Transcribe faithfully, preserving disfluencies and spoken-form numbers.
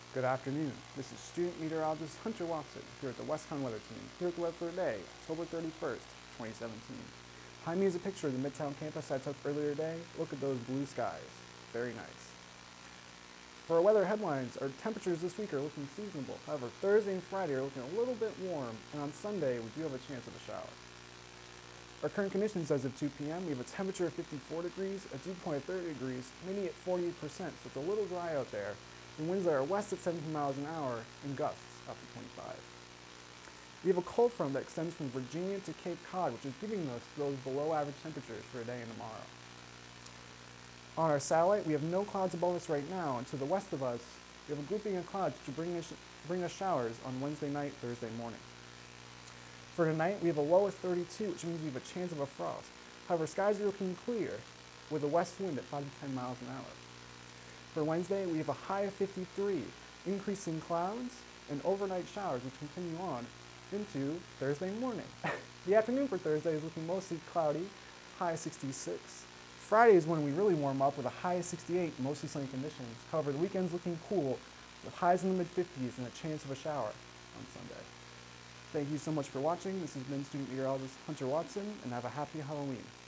Good afternoon. This is student meteorologist Hunter Watson here at the WestCon Weather Team, here at the weather for today, October thirty-first, twenty seventeen. Behind me is a picture of the Midtown campus I took earlier today. Look at those blue skies. Very nice. For our weather headlines, our temperatures this week are looking seasonable. However, Thursday and Friday are looking a little bit warm, and on Sunday we do have a chance of a shower. Our current conditions as of two p m, we have a temperature of fifty-four degrees, a dew point of thirty degrees, humidity at forty-eight percent, so it's a little dry out there, and winds that are west at seventeen miles an hour and gusts up to twenty-five. We have a cold front that extends from Virginia to Cape Cod, which is giving us those below average temperatures for today and tomorrow. On our satellite, we have no clouds above us right now, and to the west of us, we have a grouping of clouds to bring us, bring us showers on Wednesday night, Thursday morning. For tonight, we have a low of thirty-two, which means we have a chance of a frost. However, skies are looking clear with a west wind at five to ten miles an hour. For Wednesday, we have a high of fifty-three, increasing clouds and overnight showers which continue on into Thursday morning. The afternoon for Thursday is looking mostly cloudy, high of sixty-six. Friday is when we really warm up with a high of sixty-eight, mostly sunny conditions. However, the weekend's looking cool with highs in the mid fifties and a chance of a shower on Sunday. Thank you so much for watching. This has been student meteorologist Hunter Watson, and have a happy Halloween.